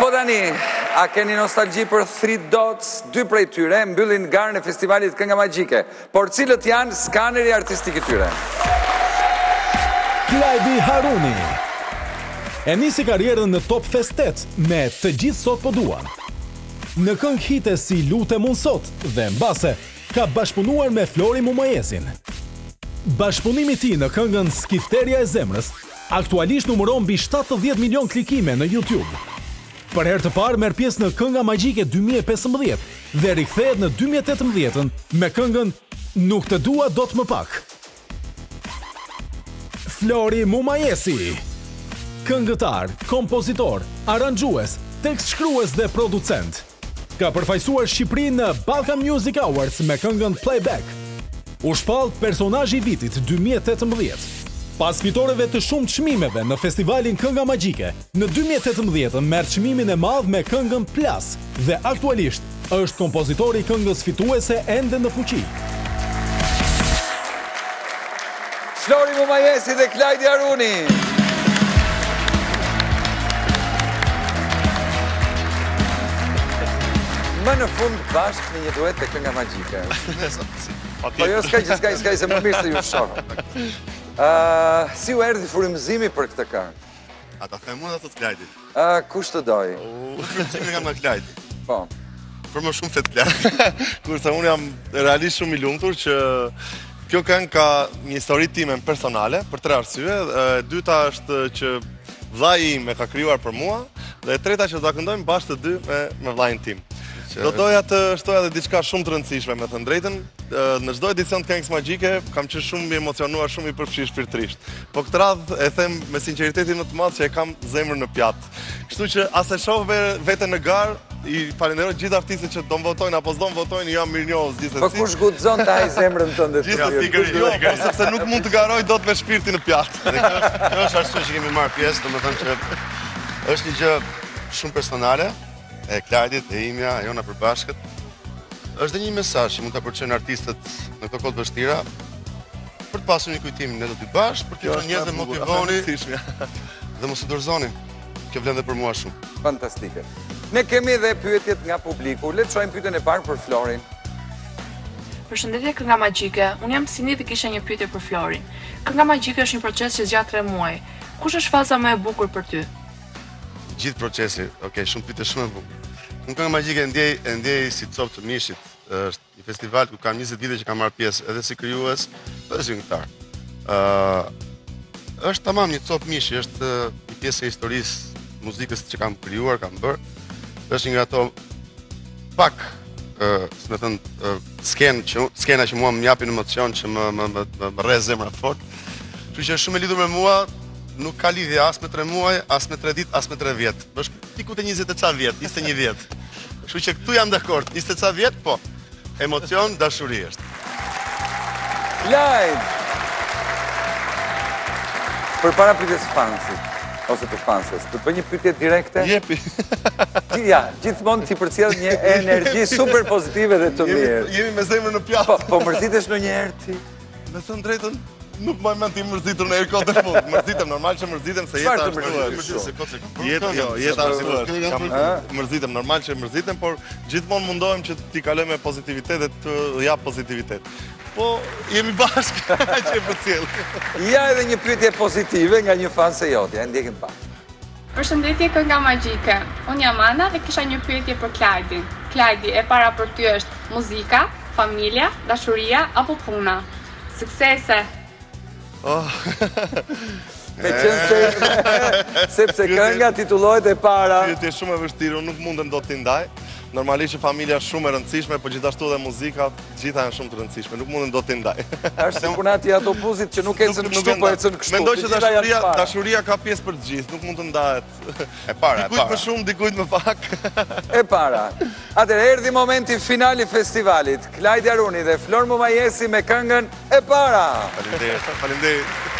Po tani, a keni nostalgji për Three Dots? 2 prej tyre mbyllin garën e festivalit Kënga Magjike, por cilët janë skaneri artistik i tyre? Klajdi Haruni e nisi karrierën në Top Fest 8 me Të gjithë sot po duan. Në këngë hite si Lutem unë sot dhe Mbase ka bashkëpunuar me Flori Mumajesin. Bashkëpunimi i tij në këngën Skifteria e zemrës aktualisht numëron mbi 70 milion klikime në YouTube. Për herë të parë merr pjesë në Kënga Magjike 2015 dhe rikthehet në 2018 me këngën Nuk të dua dot më pak. Flori Mumajesi, këngëtar, kompozitor, aranxhues, tekstshkrues dhe producent. Ka përfaqësuar Shqipërinë në Balkan Music Awards me këngën Playback. U shpall personazhi i vitit 2018. Pas fitoreve të shumë çmimeve në festivalin Kënga Magjike, në 2018 merr çmimin e madh me këngën Plas dhe aktualisht është kompozitori i këngës fituese ende në fuqi. Flori Mumajesi dhe Klajdi Haruni. Më në fund bashkë në një duet të Kënga Magjike. Po jo, s'ka se më mirë se ju shoh. Si u erdhi frymëzimi për këtë këngë? A ta them unë atë të Klajdi? Kush të doj? Frymëzimi kam nga Klajdi. Po. Për më shumë fet Klajdi. Kurse unë jam realisht shumë i lumtur që kjo këngë ka një histori time personale për 3 arsye. E dyta është që vllai im e ka krijuar për mua dhe e treta që do ta këndojmë bashkë të dy me vllain tim. Do doja të shtoja dhe diçka shumë të rëndësishme, me thënë drejtën. Në çdo edicion të Këngës Magjike kam qenë shumë i emocionuar, shumë i përfshirë shpirtërisht. Po këtë radhë e them me sinqeritetin më të madh që e kam zemrën në pjatë. Kështu që as e shoh veten në garë, i falenderoj gjithë artistët që do më votojnë apo s'do më votojnë, jam mirënjohës gjithsesi. Po kush guxon ta ai zemrën tënde? Po sepse nuk mund të garoj dot me shpirtin në pjatë. Kjo është arsye që kemi marrë pjesë, domethënë që është një gjë shumë personale. E Klajdit, e imja, e jona përbashkët. Është dhe një mesazh që mund ta përçojnë artistët në këto kohë të vështira për të pasur një kujtim ne do të bashkë, për të qenë njerëz të motivoni dhe mos u dorëzoni. Kjo vlen dhe për mua shumë. Fantastike. Ne kemi edhe pyetjet nga publiku. Le të shohim pyetjen e parë për Florin. Përshëndetje Kënga Magjike. Unë jam Sini dhe kisha një pyetje për Florin. Kënga Magjike është një proces që zgjat 3 muaj. Kush është faza më e bukur për ty? Gjithë procesi, shumë pyetje shumë e bukur. Në Këngë Magjike e ndjej si copë të mishit. Është një festival ku kam 20 vite që kam marrë pjesë edhe si krijues, edhe si këngëtar. Është tamam një copë mishi, është një pjesë e historisë muzikës që kam krijuar, kam bërë. Është një nga ato pak, si më thënë, skena që mua më japin emocion, që më rre zemra fort. Kështu që është shumë e lidhur me mua. Nuk ka lidhje as me 3 muaj, as me 3 ditë, as me 3 vjet. Është pikut e 20 e ca vjet, 21 vjet. Kështu që këtu jam dakord, 20 e ca vjet, po. Emocion, dashuri është. Klajd! Përpara pyetjes fansit, ose të fanses, të bëj një pyetje direkte? Jepi. Ja, gjithmonë ti përcjell një energji super pozitive dhe të mirë. Jemi me zemrën në pjatë. Po mërzitesh ndonjëherë ti? Me thënë drejtën, nuk më mend ti mërzitur në kohë të fundit. Mërzitem, normal që mërzitem se jeta është. Jeta është. Mërzitem, normal që mërzitem, por gjithmonë mundohem që ti kaloj me pozitivitet dhe të jap pozitivitet. Po jemi bashkë që e përcjell. Ja edhe një pyetje pozitive nga një fan se jotja, ndjekim pak. Përshëndetje Kënga Magjike. Unë jam Ana dhe kisha një pyetje për Klajdin. Klajdi, e para për ty është muzika, familja, dashuria apo puna? Suksese! Me qenë sepse kënga titullohet e para. Pyetje shumë e vështirë, unë nuk mundem dot t'i ndaj. Normalisht që familja është shumë e rëndësishme, po gjithashtu edhe muzika, gjitha janë shumë të rëndësishme, nuk mundem dot t'i ndaj. Është si punati autobusit që nuk ecën kështu, po ecën kështu. Mendoj që dashuria ka pjesë për të gjithë, nuk mund të ndahet. E para. Dikujt më shumë, dikujt më pak. E para. Atëherë erdhi momenti final i festivalit. Klajdi Haruni dhe Flor Mumajesi me këngën E para. Faleminderit.